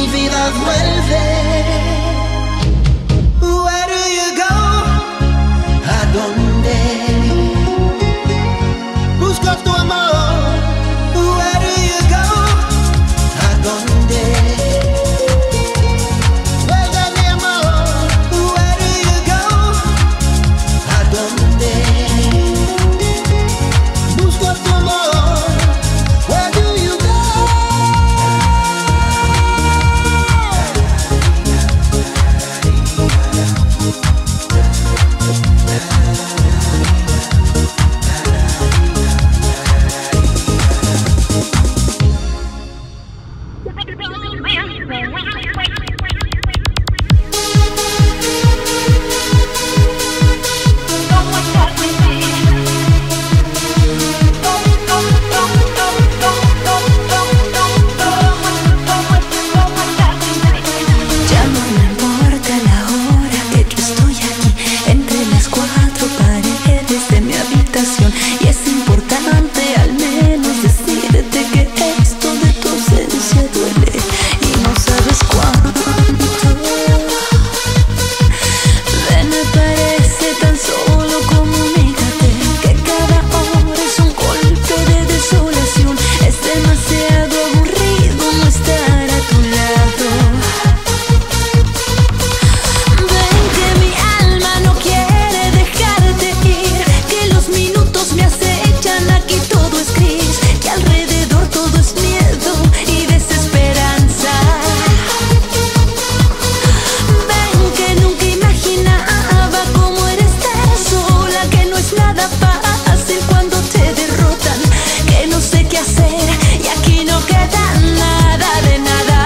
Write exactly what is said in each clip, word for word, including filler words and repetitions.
vida vuelve. Where do you go? ¿A dónde? Busco tu amor. Where do you go? ¿A dónde? Vuelve mi amor. Where do you go? ¿A dónde? Busco tu amor. Where do you go? Ya no me importa la hora que yo estoy aquí entre las cuatro paredes de mi habitación, y es importante al menos decirte que esto de tu ausencia duele y no sabes cuánto. Ven, me parece tan solo, comunícate que cada hora es un golpe de desolación. Es demasiado aburrido no estar a tu lado. Ven que mi alma no quiere dejarte ir, que los minutos me acechan, aquí todo es gris, que alrededor todo es miedo y desesperanza. Ven que nunca imaginaba cómo era estar sola, que no es nada fácil cuando te derrotan, que no sé qué hacer y aquí no queda nada de nada.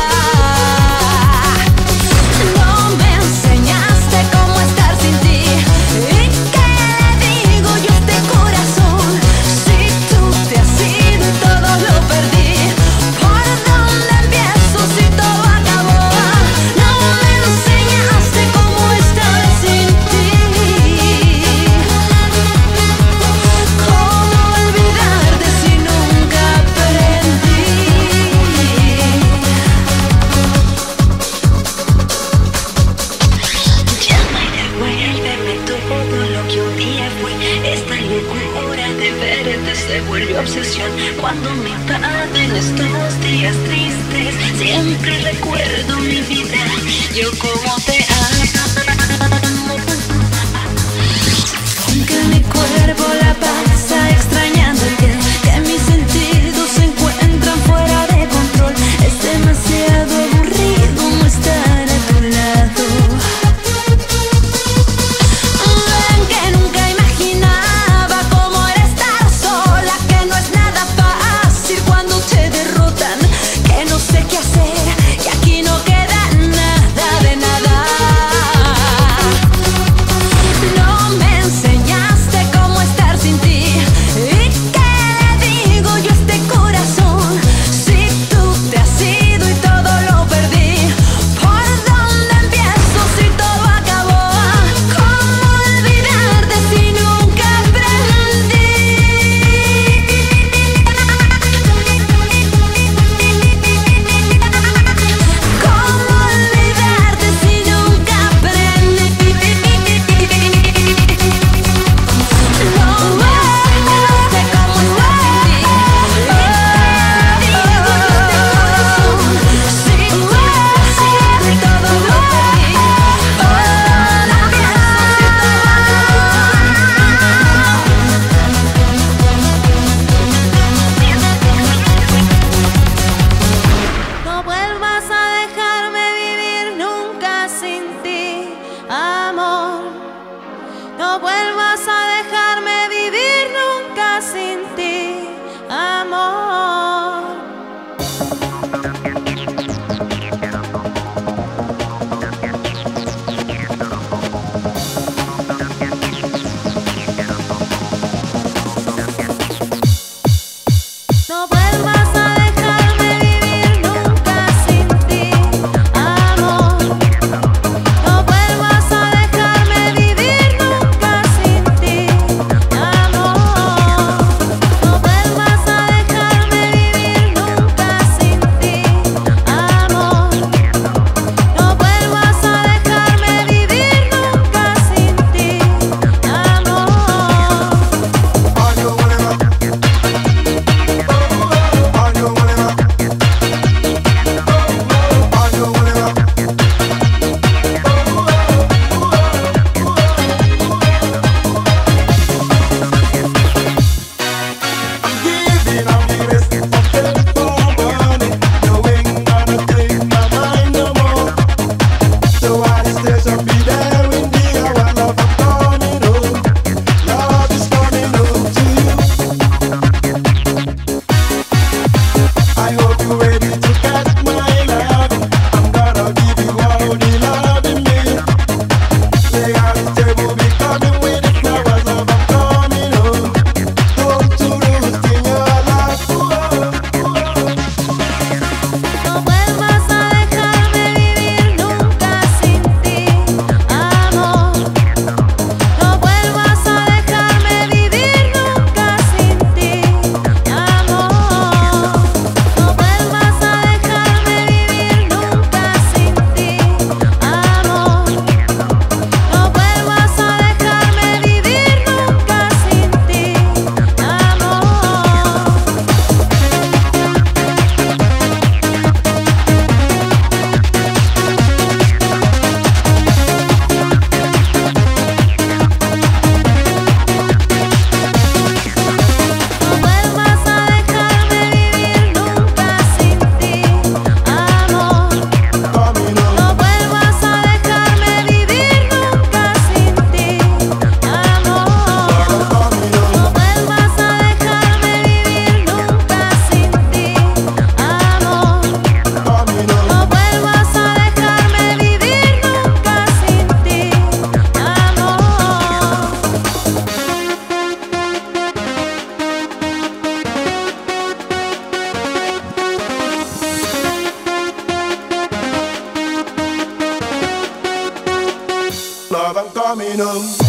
No me enseñaste cómo estar sin ti, ¿y qué digo yo a este corazón? Si tú te has ido y todo lo perdí, ¿por dónde empiezo si todo acabó? No me enseñaste cómo estar sin ti, cómo olvidarte si nunca aprendí. Llama y devuélveme todo lo que un día fue. Esta locura de verte se vuelve obsesión. Cuando me invaden estos días tristes, siempre recuerdo mi vida, yo como te amo. Aunque mi cuerpo la pasa extrañando que, que mis sentidos se encuentran fuera de control. Es demasiado aburrido no estar a tu lado. Ven que nunca imaginaba cómo era estar sola, que no es nada fácil cuando te derrotan, que no sé qué hacer y aquí no queda nada de nada. No me enseñaste cómo estar sin ti, camino.